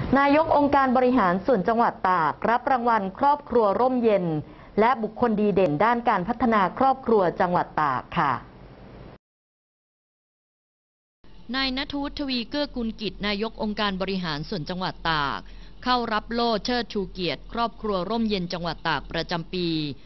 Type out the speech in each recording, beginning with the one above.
นายกองค์การบริหารส่วนจังหวัดตากรับรางวัลครอบครัวร่มเย็นและบุคคลดีเด่นด้านการพัฒนาครอบครัวจังหวัดตากค่ะนายณัฐวุฒิ ทวีเกื้อกุลกิจนายกองค์การบริหารส่วนจังหวัดตากเข้ารับโล่เชิดชูเกียรติครอบครัวร่มเย็นจังหวัดตากประจำปี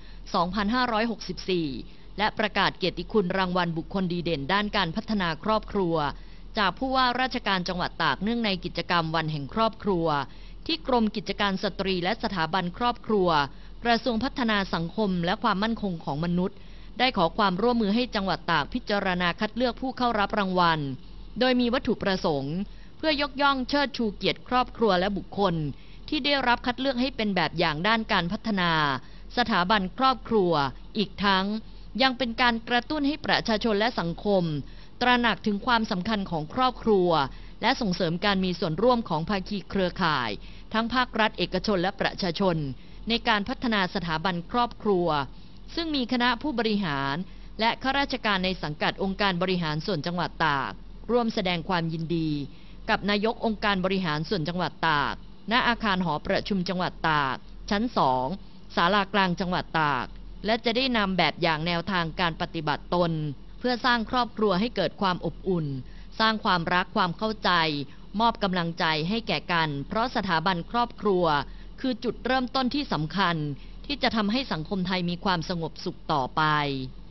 2564 และประกาศเกียรติคุณรางวัลบุคคลดีเด่นด้านการพัฒนาครอบครัวจากผู้ว่าราชการจังหวัดตากเนื่องในกิจกรรมวันแห่งครอบครัวที่กรมกิจการสตรีและสถาบันครอบครัวกระทรวงพัฒนาสังคมและความมั่นคงของมนุษย์ได้ขอความร่วมมือให้จังหวัดตากพิจารณาคัดเลือกผู้เข้ารับรางวัลโดยมีวัตถุประสงค์เพื่อยกย่องเชิดชูเกียรติครอบครัวและบุคคลที่ได้รับคัดเลือกให้เป็นแบบอย่างด้านการพัฒนาสถาบันครอบครัวอีกทั้งยังเป็นการกระตุ้นให้ประชาชนและสังคมตระหนักถึงความสำคัญของครอบครัวและส่งเสริมการมีส่วนร่วมของภาคีเครือข่ายทั้งภาครัฐเอกชนและประชาชนในการพัฒนาสถาบันครอบครัวซึ่งมีคณะผู้บริหารและข้าราชการในสังกัดองค์การบริหารส่วนจังหวัดตากร่วมแสดงความยินดีกับนายกองค์การบริหารส่วนจังหวัดตากณอาคารหอประชุมจังหวัดตากชั้น 2 ศาลากลางจังหวัดตากและจะได้นำแบบอย่างแนวทางการปฏิบัติตนเพื่อสร้างครอบครัวให้เกิดความอบอุ่นสร้างความรักความเข้าใจมอบกำลังใจให้แก่กันเพราะสถาบันครอบครัวคือจุดเริ่มต้นที่สำคัญที่จะทำให้สังคมไทยมีความสงบสุขต่อไป